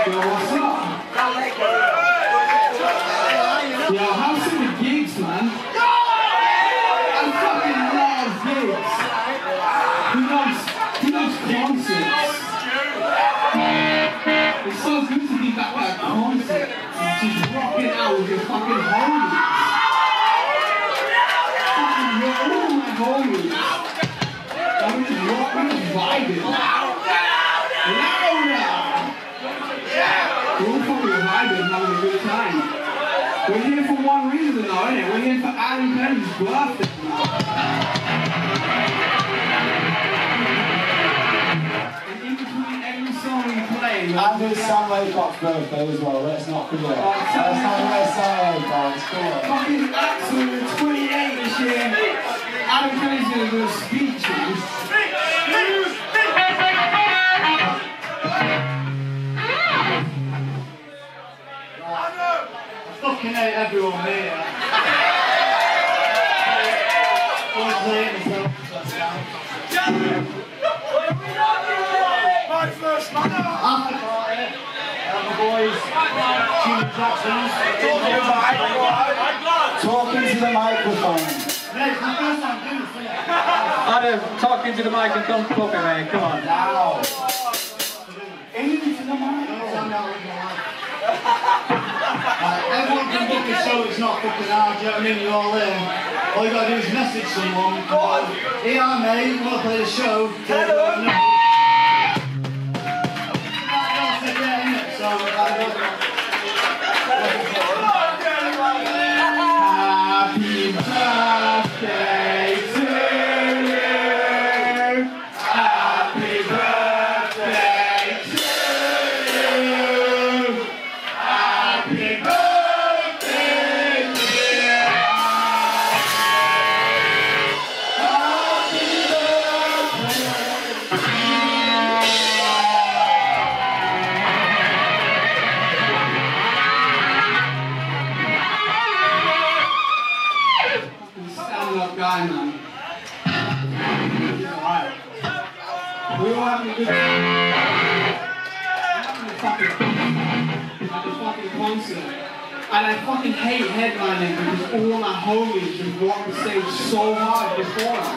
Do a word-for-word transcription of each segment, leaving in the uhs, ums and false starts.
Yo, what's up? Yo, how's some of the gigs, man? I fucking love gigs. Who loves, who loves concerts? It's so good to be back at a concert and just rocking out with your fucking homies. Fucking, you're all my homies. And we're just rocking and vibing. Louder! We're all fucking vibing and having a good time. We're here for one reason though, innit? We're here for Adam Penny's birthday now. And in between every song we play, and it's Sam Laycock's birthday as well, let's not forget. Let's not forget Sam Laycock, come on. Fucking absolute twenty-eight this year. Adam Penny's gonna do a speech, man. Fucking hate everyone here. My first man. After party, uh, the boys, Jimmy Jackson's. Talking to the microphone. Yeah, it's my first time doing this, isn't it? Adam, talking to the mic and don't fuck it, mate. Come on. Now. Into the microphone. Uh, everyone can book a show, it's not fucking hard, do you know what I mean? You're all in. All you gotta do is message someone. Here I'm mate, you wanna play the show? Hello! Happy birthday to you. Happy birthday to you. Happy birthday, dear. Happy stand-up guy, man. Alright. We all having a good time. I'm having a fucking at the fucking concert. And I fucking hate headlining because all my homies just walk the stage so hard before us.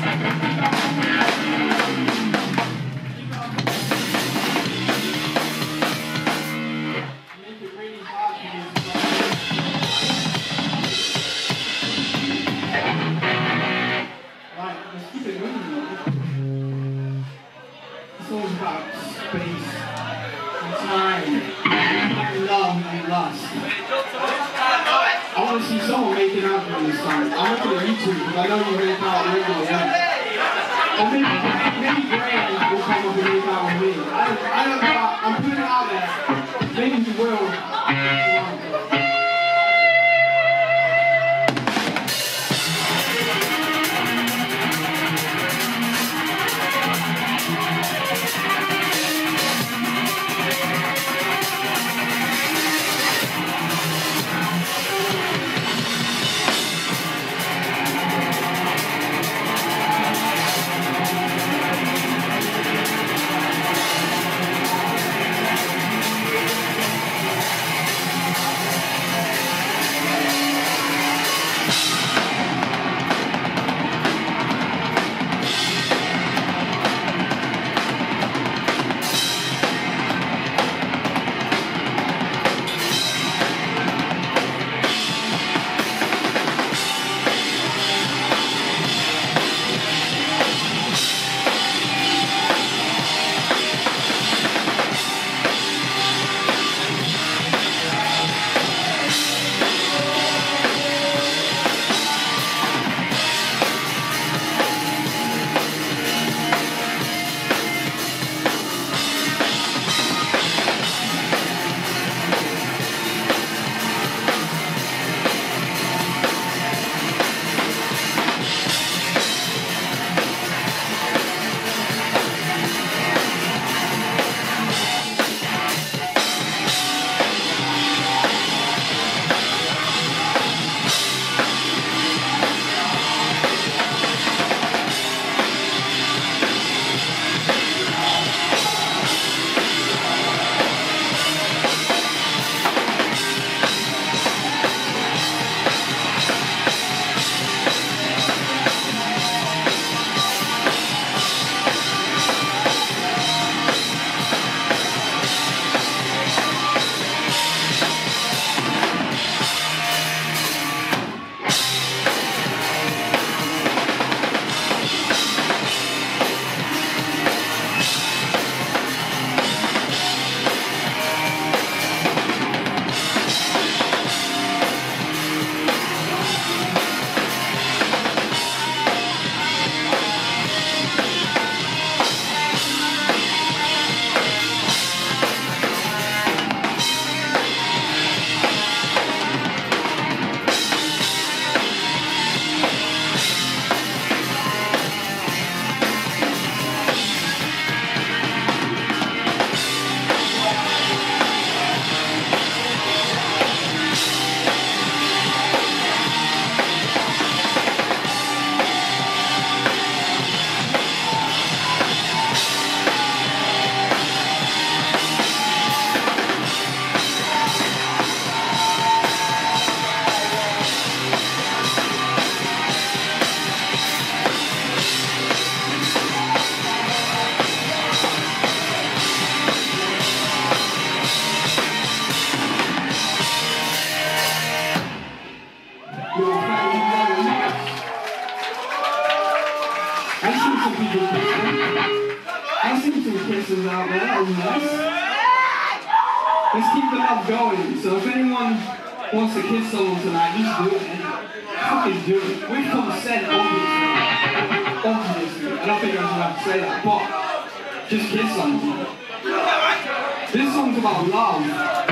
Make it really hard for me to Right, let's keep it moving. It's all about space and time and love and lust. I want to see someone making out for this song. I'm looking at YouTube because I know you make out regularly. Yeah. Or maybe, maybe Graham will come up and make out with me. I don't, I don't know. I'm putting it out there. Maybe he will. loneliness. Let's keep the love going. So if anyone wants to kiss someone tonight, just do it. Fucking do it. With consent, obviously. Obviously. I don't think I should have to say that, but just kiss someone. This song's about love.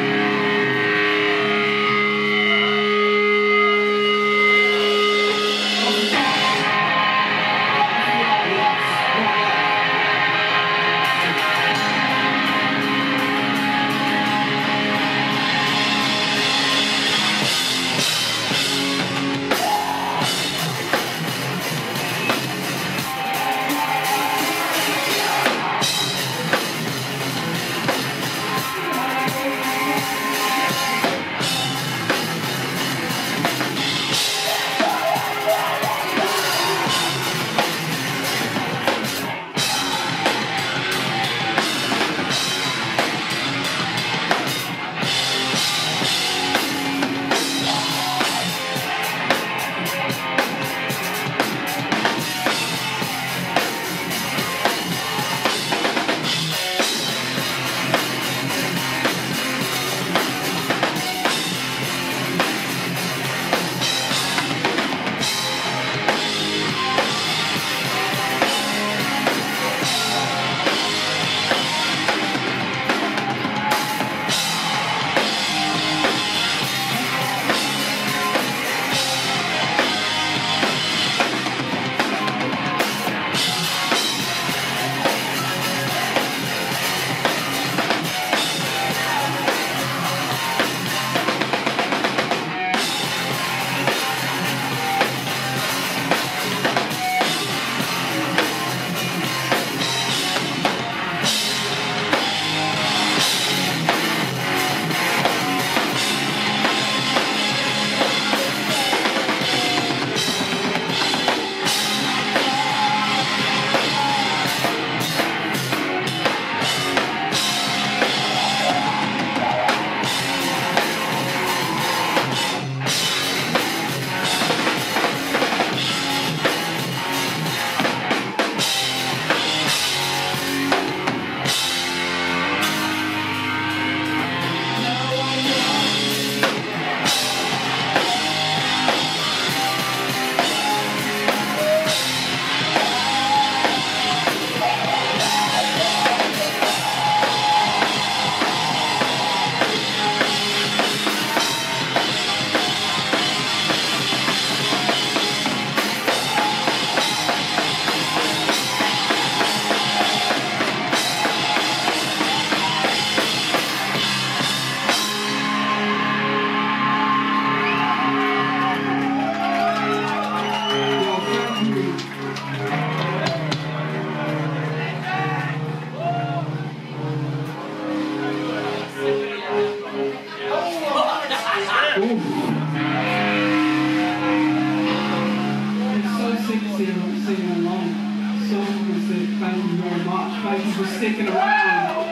Sticking around.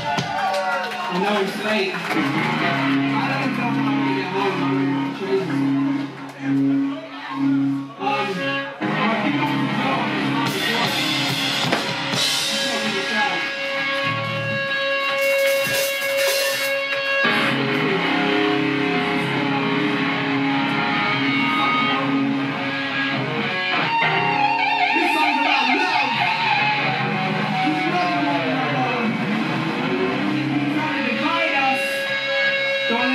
I know it's late. I don't know how I'm gonna get home. I'm crazy. Um, I think I'm gonna go on this This song's about love. Don't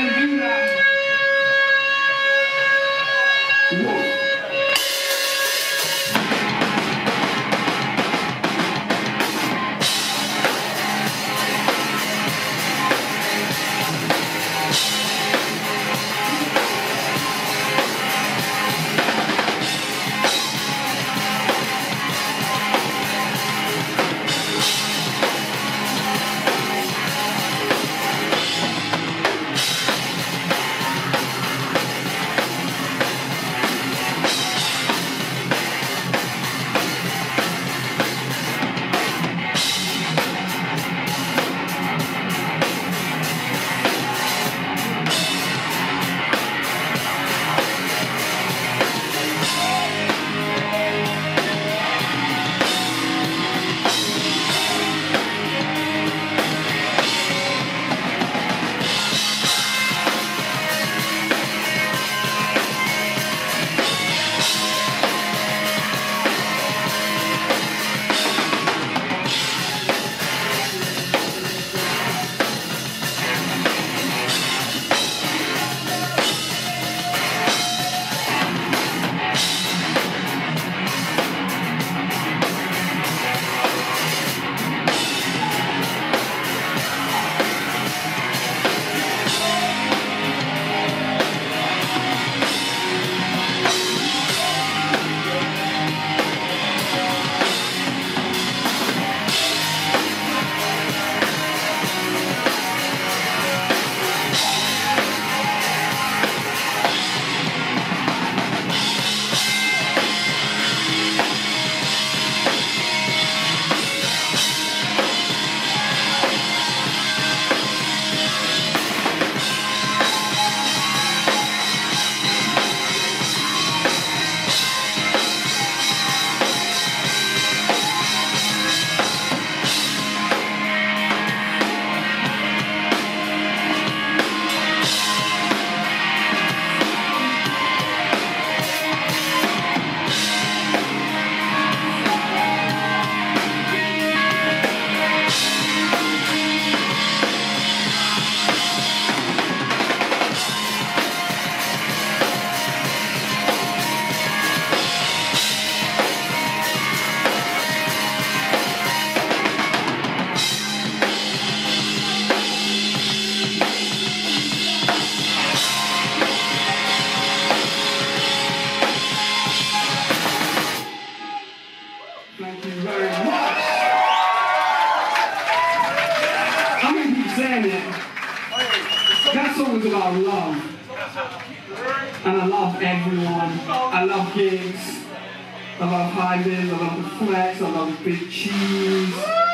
Damn it. That song is about love. And I love everyone. I love gigs. I love high vis, I love the flex, I love big cheese.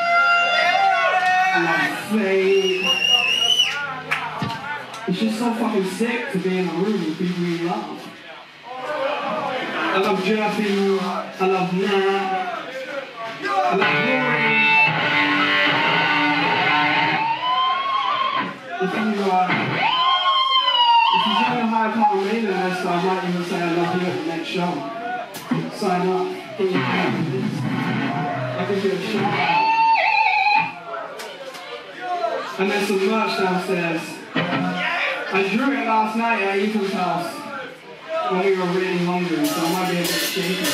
I love fate. It's just so fucking sick to be in a room with people you love. I love Jerpy, I love Nat, I love Rory. If you, uh, if you join a high power mailing list, I might even say I love you at the next show. Sign up, get your confidence. I can do a shout out. And there's some merch downstairs. I drew it last night at Ethan's house when we were really hungry, so I might be a bit shaky.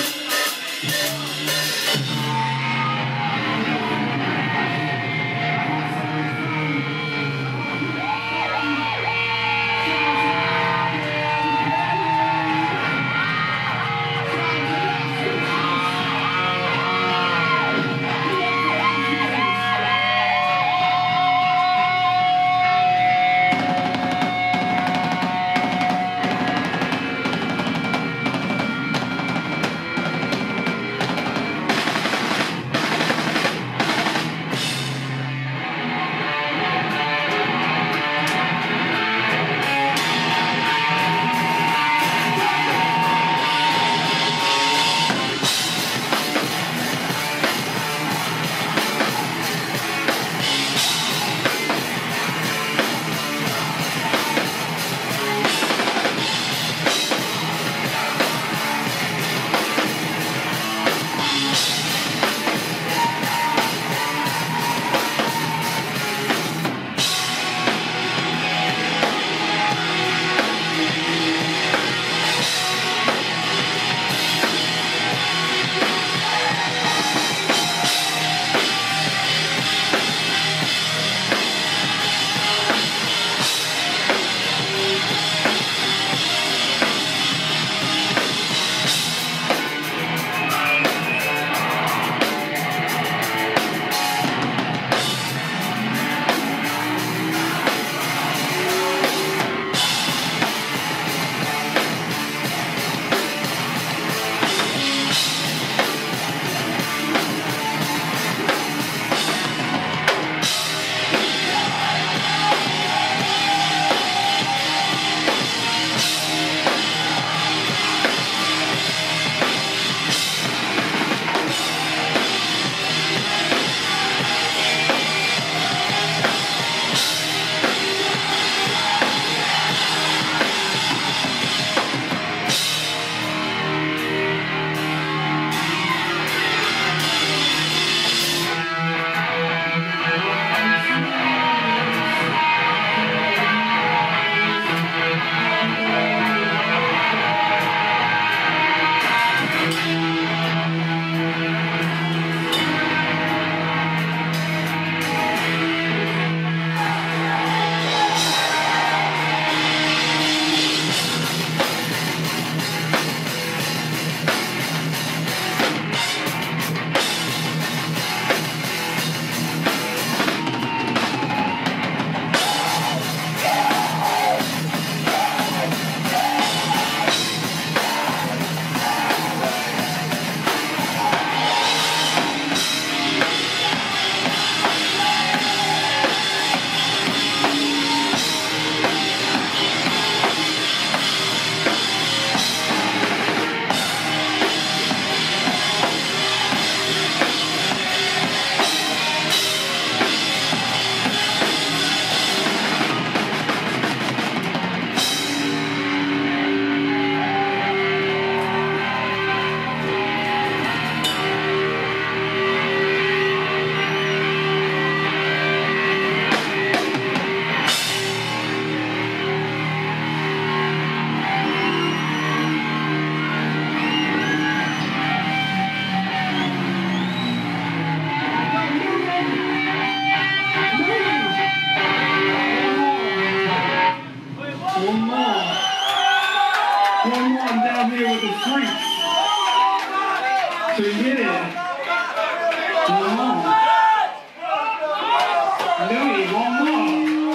So you get it. One more. Louis, one more.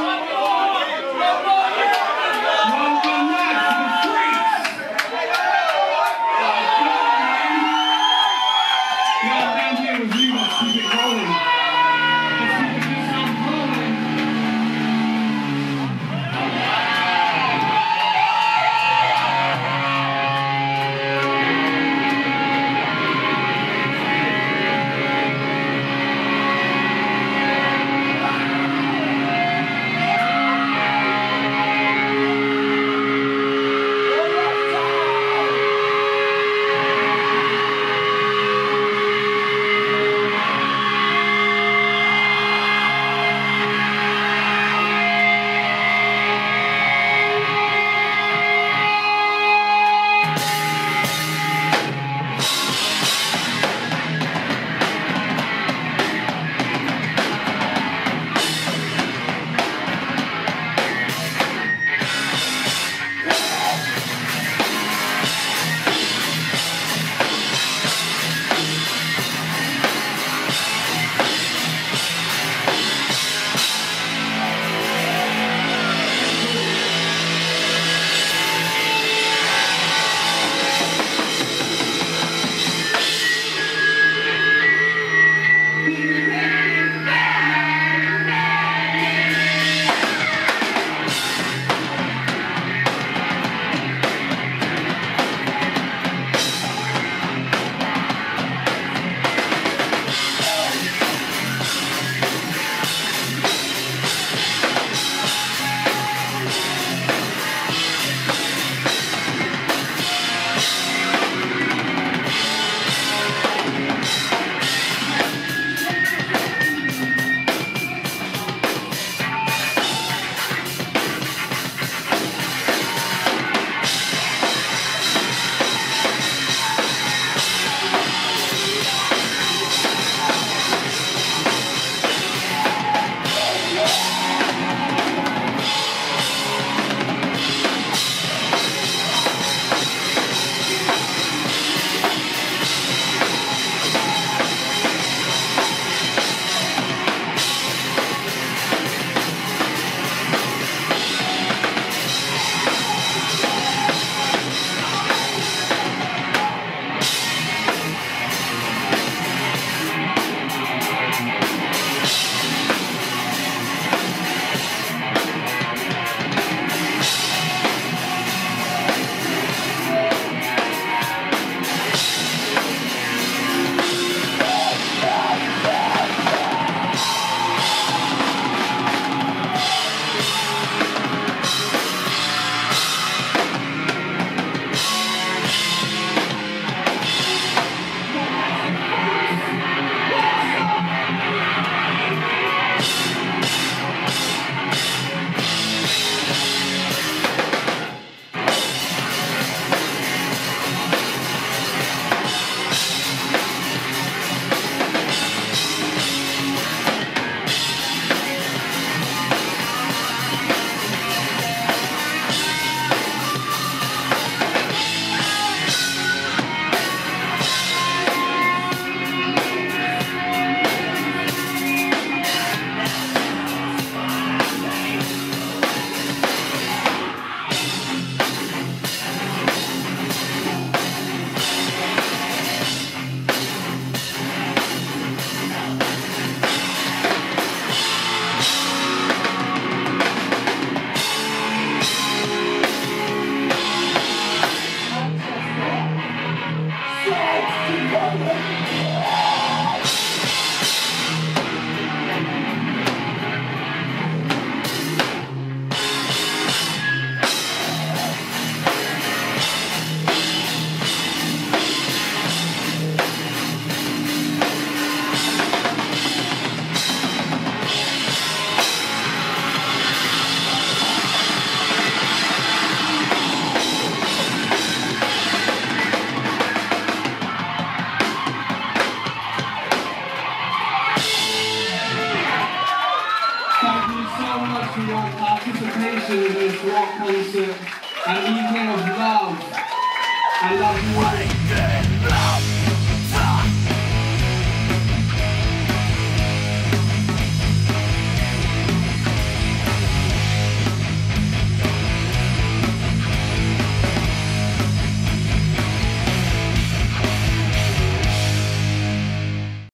Thank you so much for your participation in this rock concert, an evening of love. I love you all.